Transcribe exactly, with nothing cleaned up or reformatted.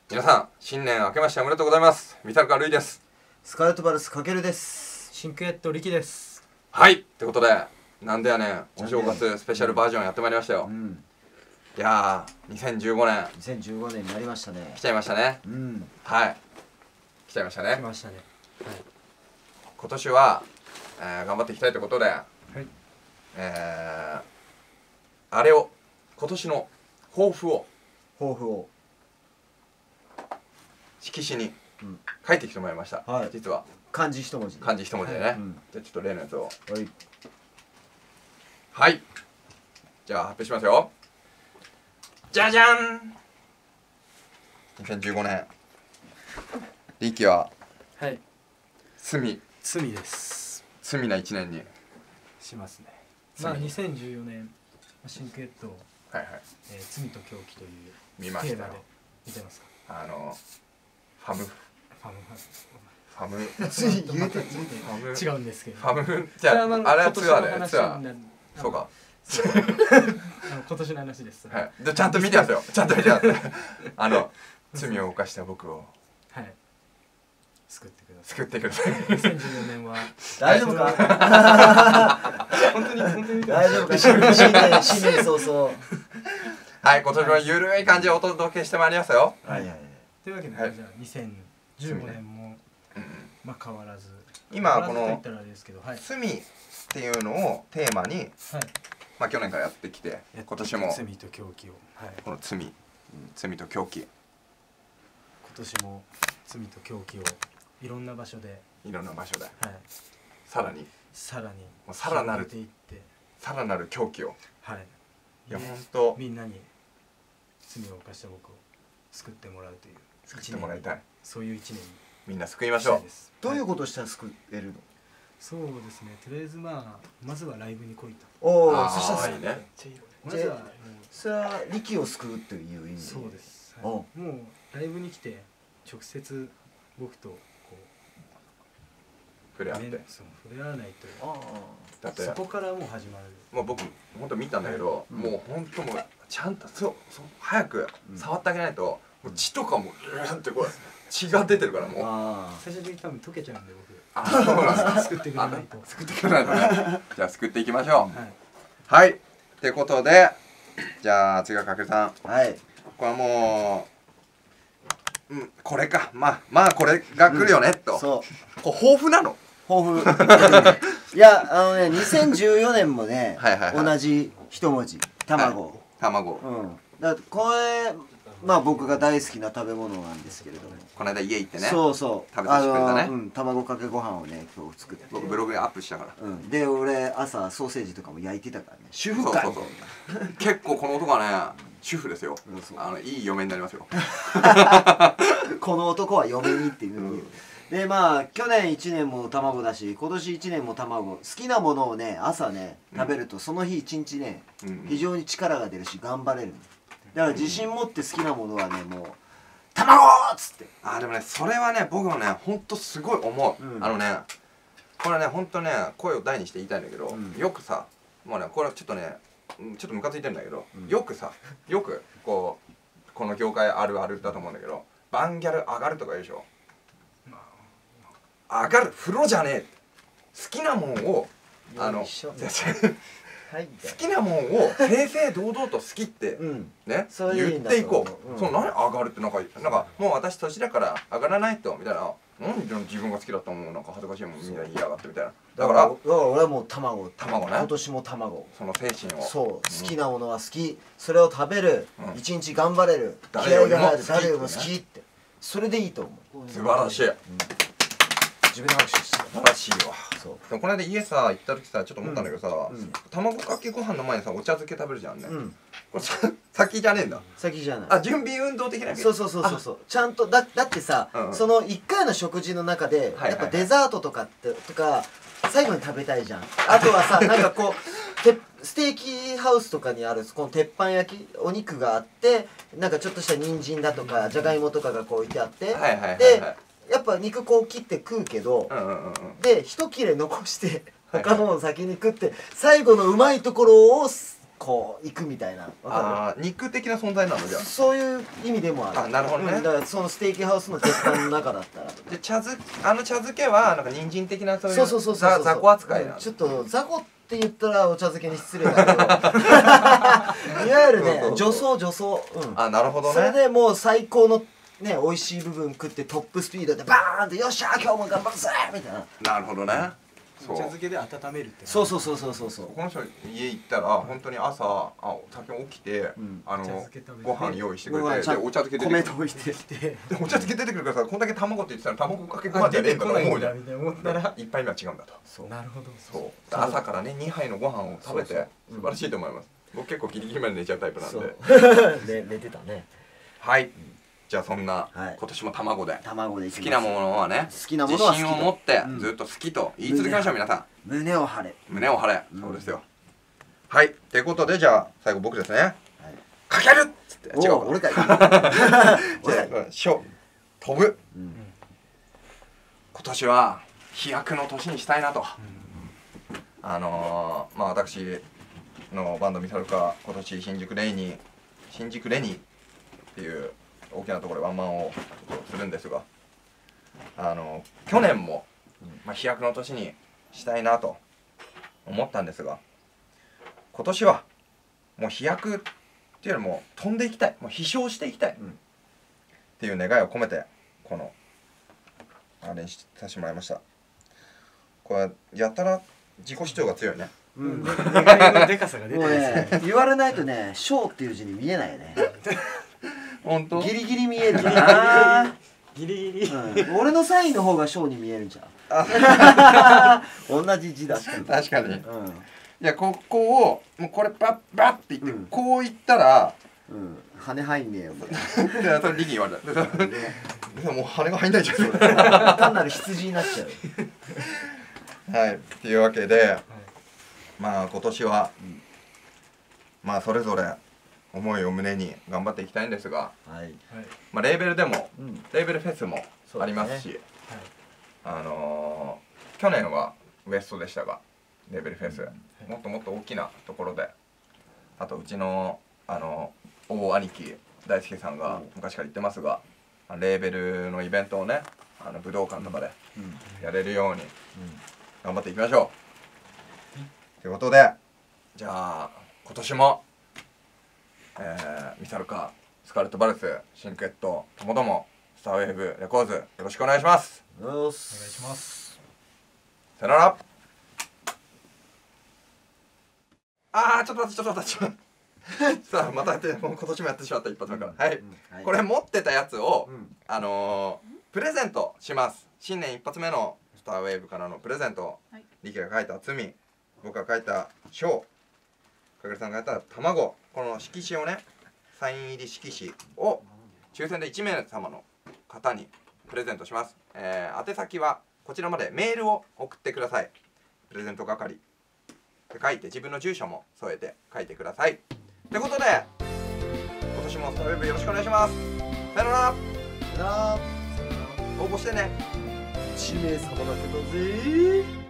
皆さん新年明けましておめでとうございます。ミサルカルイです。 スカーレットバルスかけるです。 シンクエットリキです。 はいってことで、なんでやねんお正月スペシャルバージョンやってまいりましたよ、うん、いやーにせんじゅうごねんにせんじゅうごねんになりましたね。 来ちゃいましたね、うん、はい来ちゃいましたね。 来ましたね、はい、 今年は、えー、頑張っていきたいということで、はい、えー、あれを今年の抱負を抱負を色紙に書いてきてもらいました、はい、実は漢字一文字漢字一文字でね、はい、うん、じゃあちょっと例のやつを、はい、はい、じゃあ発表しますよ。じゃじゃん、にせんじゅうごねんリキははい罪罪です罪ないちねんにしますね。まあにせんじゅうよねんシンクエット、 はいはい、 えー、罪と狂気という見ましたよ。 見てますか？ あのファムファムファムつい言うて違うんですけど、 ファムじゃああれはツアーでツアーそうか今年の話です。 はい、でちゃんと見てますよ。ちゃんと見てますあの罪を犯した僕をはい救ってください。 救ってください。 にせんじゅうよねんは大丈夫か？ 本当に本当に大丈夫か？新年新年早々。 はい、今年はゆるい感じでお届けしてまいりますよ。 はいはい。 というわけで、じゃあにせんじゅうごねんもまあ変わらず、 今この罪っていうのをテーマに、まあ去年からやってきて、今年も罪と狂気を、 この罪、罪と狂気、 今年も罪と狂気をいろんな場所で、 いろんな場所で、さらにさらにさらなるさらなる狂気を、はい、いや本当みんなに罪を犯した僕を救ってもらうという、 救ってもらいたい、 そういう一年にみんな救いましょう。 どういうことしたら救えるの？ そうですね、とりあえずまあまずはライブに来いと。 おお、そしたらいいね。 まずはそれは力を救うという意味。 そうです、もうライブに来て直接僕とこう触れ合って、 触れ合わないと、 だってそこからもう始まる。 もう僕本当見たんだけど、もう本当もうちゃんとそうそう早く触ってあげないと、もう血とかもうーってこう血が出てるから、もう最終的に多分溶けちゃうんで僕。 あ、そうなんです。 救ってくれないと。 救ってくれないとね。じゃあ救っていきましょう。はい。ってことで、じゃあ次はかけるさん。はい。これはもう、うん、これか。まあまあこれが来るよねと。そう。これ抱負なの？ 抱負。いやあのね、にせんじゅうよねんもね、同じ一文字、卵。 卵。 うん。だからこれ。まあ僕が大好きな食べ物なんですけれども、 この間家行ってね、 そうそう食べさせてくれたね、 うん、卵かけご飯をね今日作って、 僕ブログでアップしたから、 うん、で俺朝ソーセージとかも焼いてたからね、主婦か。 そうそうそう結構この男がね主婦ですよ、あのいい嫁になりますよこの男は嫁にっていうふうにで、まあ去年いちねんも卵だし今年いちねんも卵、好きなものをね朝ね食べるとその日一日ね非常に力が出るし頑張れる。だから自信持って好きなものはね、もう卵っつって。 あーでもねそれはね僕もねほんとすごい思う、うん、あのねこれねほんとね声を大にして言いたいんだけど、うん、よくさもうねこれちょっとねちょっとムカついてるんだけど、うん、よくさよくこうこの業界あるあるだと思うんだけど、バンギャル上がるとか言うでしょ。上がる風呂じゃねえ、好きなもんをあの好きなもんを正々堂々と好きってね言っていこう。そう何上がるってなんかなんかもう私年だから上がらないとみたいな、何で自分が好きだったもんなんか恥ずかしいもんみんな言いやがってみたいな。だから俺はもう卵卵ね、 今年も卵、 その精神をそう好きなものは好き、それを食べる、一日頑張れる、気合が入る、誰よりも好きって、それでいいと思う。 素晴らしい。 自分で拍手して素晴らしいわ。でもこの間家さ行った時さちょっと思ったんだけどさ、卵かけご飯の前にさお茶漬け食べるじゃんね。これ先じゃねえんだ。 先じゃない。 あ、準備運動的な。 そうそうそうそうそう。ちゃんとだだってさ、そのいっかいの食事の中でやっぱデザートとかってとか最後に食べたいじゃん。あとはさなんかこうてステーキハウスとかにあるこの鉄板焼きお肉があって、なんかちょっとした人参だとかじゃがいもとかがこう置いてあって、でやっぱ肉こう切って食うけど、で一切れ残して他のを先に食って最後のうまいところをこう行くみたいな。 ああ、肉的な存在なのじゃあ。 そういう意味でもある。 あ、なるほどね。 だからそのステーキハウスの鉄板の中だったら。 で茶漬あの茶漬けはなんか人参的なそういうそうそうそうそう雑魚扱いなの。 ちょっと雑魚って言ったらお茶漬けに失礼だけど、いわゆるね女装女装。 あ、なるほどね。 それでもう最高のね美味しい部分食ってトップスピードでバーンってよっしゃー今日も頑張るぜみたいな。 なるほどね。 お茶漬けで温めるって。 そうそうそうそうそうそう。 この人家行ったら本当に朝あ先起きてあのご飯用意してくれてでお茶漬け出てくる。 米溶いてお茶漬け出てくるからさこんだけ卵って言ってたら卵かけご飯じゃねえんだと思うじゃん。一杯目は違うんだと。 そう。なるほど。 そう朝からねにはいのご飯を食べて素晴らしいと思います。僕結構ギリギリまで寝ちゃうタイプなんで。 寝てたね。 はい。じゃあそんな今年も卵で卵で好きなものはね好きなものは自信を持ってずっと好きと言い続けましょう皆さん。 胸を張れ胸を張れ。そうですよ。はいってことでじゃあ最後僕ですね。かけるっつって違う俺かい。 じゃあしょ飛ぶ。今年は飛躍の年にしたいなと。あのまあ私のバンドミサルカ今年新宿レイニー新宿レニーっていう大きなところでワンマンをちょっとするんですが、あの去年も、まあ、飛躍の年にしたいなと思ったんですが、今年はもう飛躍っていうよりも飛んでいきたい、もう飛翔していきたいっていう願いを込めてこのあれにさせてもらいました。これやたら自己主張が強いね。 うん、願いのでかさが出てますね。言われないとね、翔っていう字に見えないよね。 本当？ ギリギリ見えるな。 ギリギリ、 うん。俺のサインの方が翔に見えるじゃん。同じ字だった。 確かに。うん、いやここをもうこれバッバッって言って、うん、こういったら、 うん、羽入んねえよ。 いやそれリキ言われた。もう羽が入んないじゃん。 単なる羊になっちゃう。はい。っていうわけで、はい、まあ今年は、うん、まあそれぞれ。思いを胸に頑張っていきたいんですが、はい、まあレーベルでも、うん、レーベルフェスもありますし、ね、はい、あのー、去年はウエストでしたがレーベルフェス、うん、はい、もっともっと大きなところで、あとうちの、あのー、大兄貴大輔さんが昔から言ってますが、うん、レーベルのイベントをねあの武道館とかでやれるように頑張っていきましょう。ということでじゃあ今年もえー、ミサルカ、スカーレット・バルス、シンクエットともどもスターウェーブレコーズよろしくお願いします。 お願いします。 さよなら。あーちょっと待ってちょっと待ってさあまたやってもう今年もやってしまった一発目から、うん、はい、うん、はい、これ持ってたやつを、うん、あのー、プレゼントします。新年一発目のスターウェーブからのプレゼント、はい、リキが書いた罪、僕が書いた章、かげるさんが書いた卵、この色紙をねサイン入り色紙を抽選でいちめいさまの方にプレゼントします。えー、宛先はこちらまでメールを送ってください。プレゼント係って書いて自分の住所も添えて書いてください。ということで今年もスターウェブよろしくお願いします。さよなら。さよなら。応募してね。 いちめいさまだけだぜ。